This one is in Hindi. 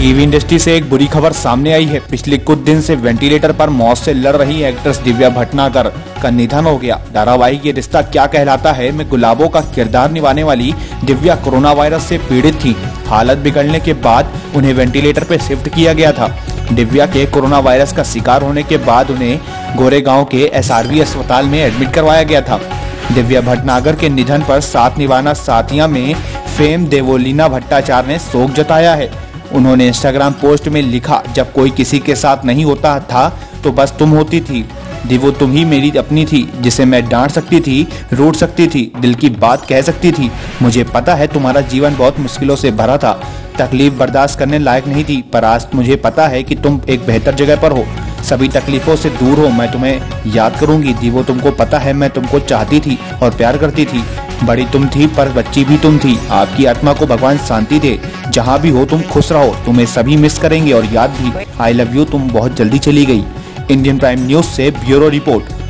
टीवी इंडस्ट्री से एक बुरी खबर सामने आई है। पिछले कुछ दिन से वेंटिलेटर पर मौत से लड़ रही एक्ट्रेस दिव्या भटनागर का निधन हो गया। धारावाहिक ये रिश्ता क्या कहलाता है में गुलाबों का किरदार निभाने वाली दिव्या कोरोना वायरस से पीड़ित थी। हालत बिगड़ने के बाद उन्हें वेंटिलेटर पर शिफ्ट किया गया था। दिव्या के कोरोना वायरस का शिकार होने के बाद उन्हें गोरेगांव के SRV अस्पताल में एडमिट करवाया गया था। दिव्या भटनागर के निधन पर साथ निभाना साथिया में फेम देवोलीना भट्टाचार्य ने शोक जताया है। उन्होंने इंस्टाग्राम पोस्ट में लिखा, जब कोई किसी के साथ नहीं होता था तो बस तुम होती थी। दिवो तुम ही मेरी अपनी थी, जिसे मैं डांट सकती थी, रूठ सकती थी, दिल की बात कह सकती थी। मुझे पता है तुम्हारा जीवन बहुत मुश्किलों से भरा था, तकलीफ बर्दाश्त करने लायक नहीं थी, पर आज मुझे पता है कि तुम एक बेहतर जगह पर हो, सभी तकलीफों से दूर हो। मैं तुम्हें याद करूंगी। दिवो तुमको पता है मैं तुमको चाहती थी और प्यार करती थी। बड़ी तुम थी पर बच्ची भी तुम थी। आपकी आत्मा को भगवान शांति दे। जहाँ भी हो तुम खुश रहो। तुम्हें सभी मिस करेंगे और याद भी। I love you. तुम बहुत जल्दी चली गई। इंडियन प्राइम न्यूज से ब्यूरो रिपोर्ट।